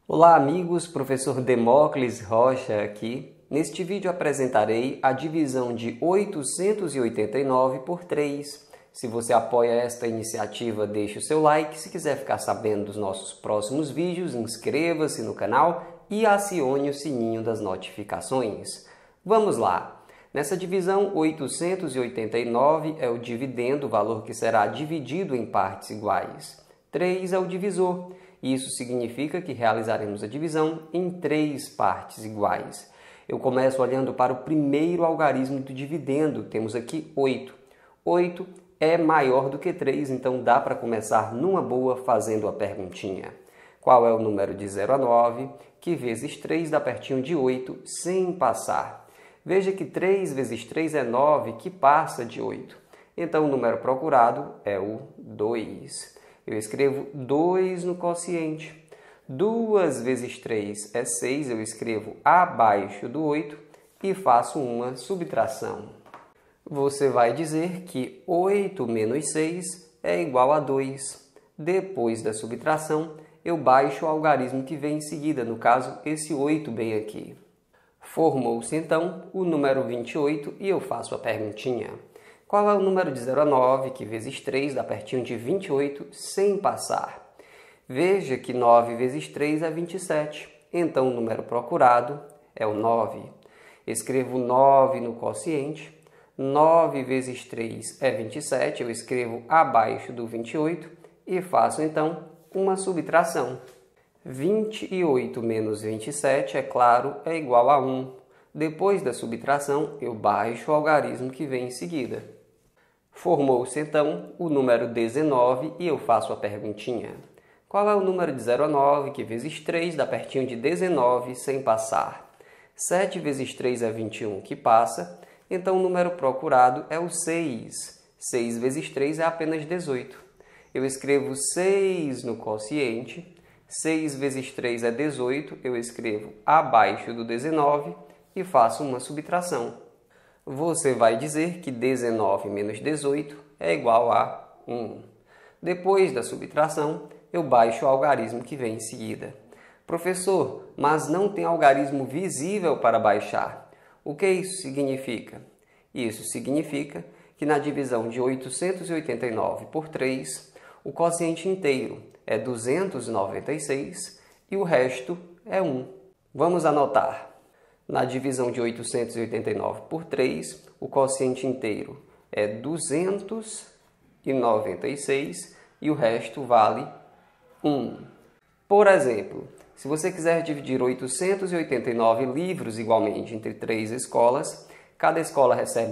Olá amigos, professor Demócles Rocha aqui. Neste vídeo apresentarei a divisão de 889 por 3. Se você apoia esta iniciativa, deixe o seu like. Se quiser ficar sabendo dos nossos próximos vídeos, inscreva-se no canal e acione o sininho das notificações. Vamos lá! Nessa divisão, 889 é o dividendo, o valor que será dividido em partes iguais. 3 é o divisor. Isso significa que realizaremos a divisão em 3 partes iguais. Eu começo olhando para o primeiro algarismo do dividendo. Temos aqui 8. 8 é maior do que 3, então dá para começar numa boa fazendo a perguntinha. Qual é o número de 0 a 9, que vezes 3 dá pertinho de 8, sem passar? Veja que 3 vezes 3 é 9, que passa de 8. Então o número procurado é o 2. Eu escrevo 2 no quociente. 2 vezes 3 é 6, eu escrevo abaixo do 8 e faço uma subtração. Você vai dizer que 8 menos 6 é igual a 2. Depois da subtração, eu baixo o algarismo que vem em seguida, no caso, esse 8 bem aqui. Formou-se então o número 28 e eu faço a perguntinha. Qual é o número de 0 a 9, que vezes 3 dá pertinho de 28, sem passar? Veja que 9 vezes 3 é 27, então o número procurado é o 9. Escrevo 9 no quociente. 9 vezes 3 é 27, eu escrevo abaixo do 28 e faço então uma subtração. 28 menos 27, é claro, é igual a 1. Depois da subtração, eu baixo o algarismo que vem em seguida. Formou-se então o número 19 e eu faço a perguntinha. Qual é o número de 0 a 9, que vezes 3 dá pertinho de 19, sem passar? 7 vezes 3 é 21, que passa, então o número procurado é o 6. 6 vezes 3 é apenas 18. Eu escrevo 6 no quociente. 6 vezes 3 é 18, eu escrevo abaixo do 19 e faço uma subtração. Você vai dizer que 19 menos 18 é igual a 1. Depois da subtração, eu baixo o algarismo que vem em seguida. Professor, mas não tem algarismo visível para baixar. O que isso significa? Isso significa que na divisão de 889 por 3, o quociente inteiro é 296 e o resto é 1. Vamos anotar. Na divisão de 889 por 3, o quociente inteiro é 296 e o resto vale 1. Por exemplo, se você quiser dividir 889 livros igualmente entre 3 escolas, cada escola recebe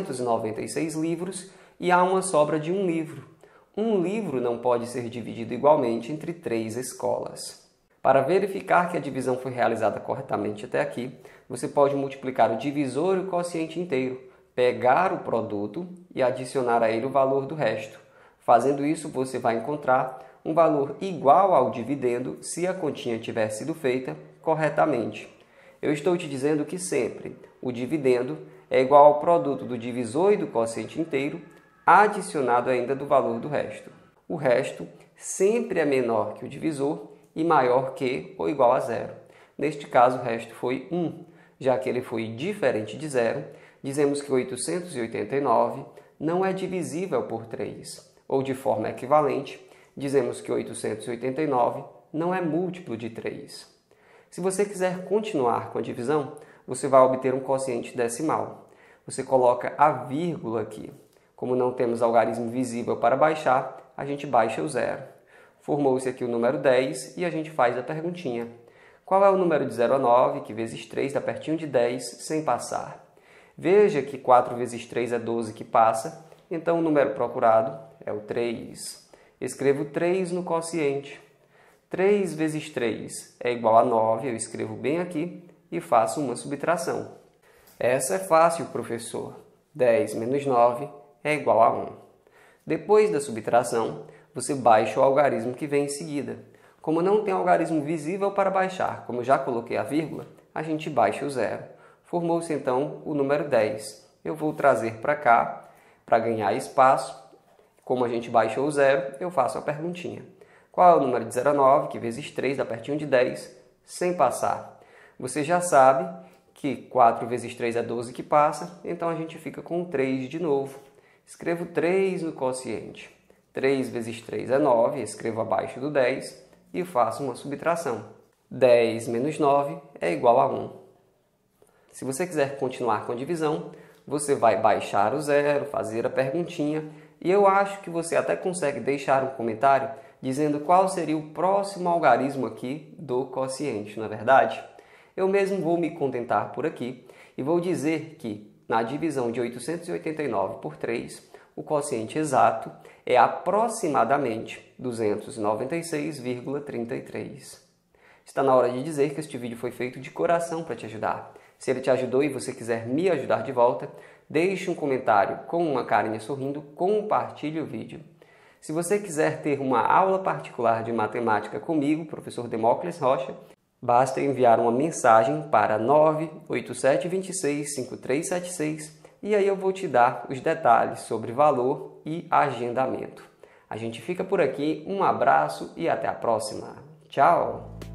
296 livros e há uma sobra de um livro. Um livro não pode ser dividido igualmente entre 3 escolas. Para verificar que a divisão foi realizada corretamente até aqui, você pode multiplicar o divisor e o quociente inteiro, pegar o produto e adicionar a ele o valor do resto. Fazendo isso, você vai encontrar um valor igual ao dividendo se a continha tiver sido feita corretamente. Eu estou te dizendo que sempre o dividendo é igual ao produto do divisor e do quociente inteiro, adicionado ainda do valor do resto. O resto sempre é menor que o divisor e maior que ou igual a 0. Neste caso, o resto foi 1. Já que ele foi diferente de 0, dizemos que 889 não é divisível por 3. Ou, de forma equivalente, dizemos que 889 não é múltiplo de 3. Se você quiser continuar com a divisão, você vai obter um quociente decimal. Você coloca a vírgula aqui. Como não temos algarismo visível para baixar, a gente baixa o 0. Formou-se aqui o número 10 e a gente faz a perguntinha. Qual é o número de 0 a 9, que vezes 3 dá pertinho de 10, sem passar? Veja que 4 vezes 3 é 12, que passa, então o número procurado é o 3. Escrevo 3 no quociente. 3 vezes 3 é igual a 9, eu escrevo bem aqui e faço uma subtração. Essa é fácil, professor. 10 menos 9 é igual a 1. Depois da subtração, você baixa o algarismo que vem em seguida. Como não tem algarismo visível para baixar, como eu já coloquei a vírgula, a gente baixa o 0. Formou-se então o número 10. Eu vou trazer para cá, para ganhar espaço. Como a gente baixou o 0, eu faço a perguntinha. Qual é o número de 0 a 9, que vezes 3 dá pertinho de 10, sem passar? Você já sabe que 4 vezes 3 é 12 que passa, então a gente fica com 3 de novo. Escrevo 3 no quociente. 3 vezes 3 é 9, escrevo abaixo do 10 e faço uma subtração. 10 menos 9 é igual a 1. Se você quiser continuar com a divisão, você vai baixar o zero, fazer a perguntinha, e eu acho que você até consegue deixar um comentário dizendo qual seria o próximo algarismo aqui do quociente, não é verdade? Eu mesmo vou me contentar por aqui e vou dizer que na divisão de 889 por 3, o quociente exato é aproximadamente 296,33. Está na hora de dizer que este vídeo foi feito de coração para te ajudar. Se ele te ajudou e você quiser me ajudar de volta, deixe um comentário com uma carinha sorrindo, compartilhe o vídeo. Se você quiser ter uma aula particular de matemática comigo, professor Demócles Rocha, basta enviar uma mensagem para 987265376 e aí eu vou te dar os detalhes sobre valor e agendamento. A gente fica por aqui, um abraço e até a próxima. Tchau!